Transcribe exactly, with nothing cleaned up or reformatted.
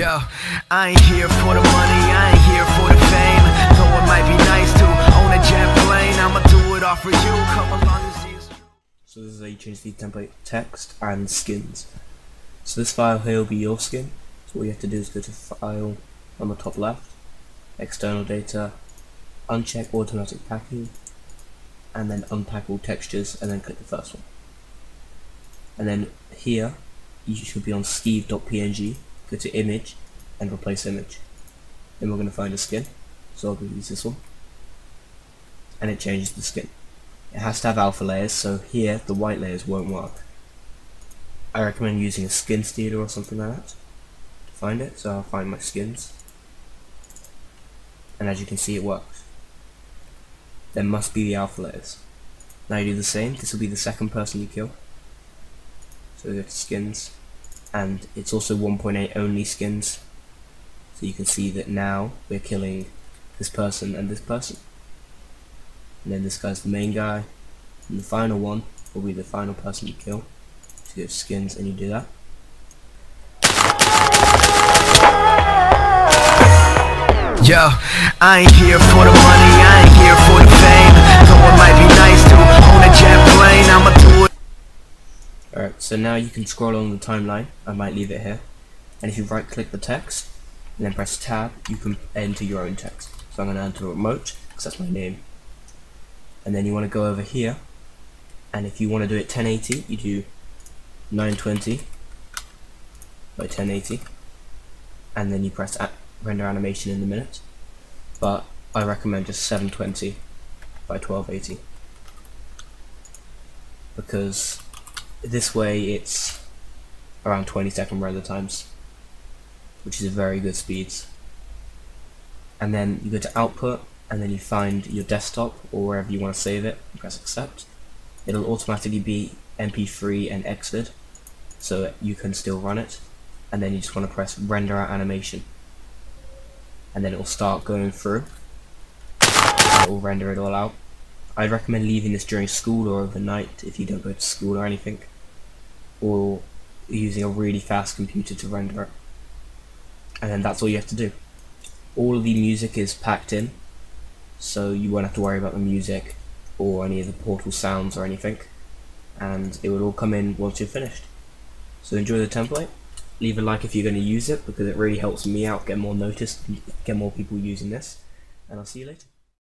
Yo, I ain't here for the money, I ain't here for the fame. Though it might be nice to own a jet plane, I'ma do it all for you, come along and see it's true. So this is how you change the template text and skins. So this file here will be your skin. So all you have to do is go to File on the top left, External Data, uncheck Automatic Packing, and then unpack all textures, and then click the first one. And then here, you should be on steve dot p n g, go to Image, and Replace Image. Then we're going to find a skin, so I'll use this one. And it changes the skin. It has to have alpha layers, so here the white layers won't work. I recommend using a skin stealer or something like that to find it, so I'll find my skins. And as you can see, it works. There must be the alpha layers. Now you do the same, this will be the second person you kill. So we go to skins, and it's also one point eight only skins. So you can see that now we're killing this person and this person. And then this guy's the main guy, and the final one will be the final person you kill. So you go to skins and you do that. Yo, I ain't here for the money, I ain't here for the fame. Though it might be nice to own a jet plane, I'ma do it. Alright, so now you can scroll along the timeline. I might leave it here. And if you right click the text, and then press tab, you can enter your own text. So I'm going to enter remote, because that's my name. And then you want to go over here, and if you want to do it ten eighty, you do nine twenty by ten eighty, and then you press render animation in the minute. But I recommend just seven twenty by twelve eighty, because this way it's around twenty second render times, which is a very good speeds. And then you go to output, and then you find your desktop or wherever you want to save it, and press accept. It'll automatically be M P three and exited, so you can still run it. And then you just want to press render out animation, and then it will start going through. It will render it all out. I'd recommend leaving this during school or overnight if you don't go to school or anything, or using a really fast computer to render it. And then that's all you have to do. All of the music is packed in, so you won't have to worry about the music or any of the Portal sounds or anything, and it will all come in once you're finished. So enjoy the template. Leave a like if you're going to use it, because it really helps me out get more noticed, get more people using this, and I'll see you later.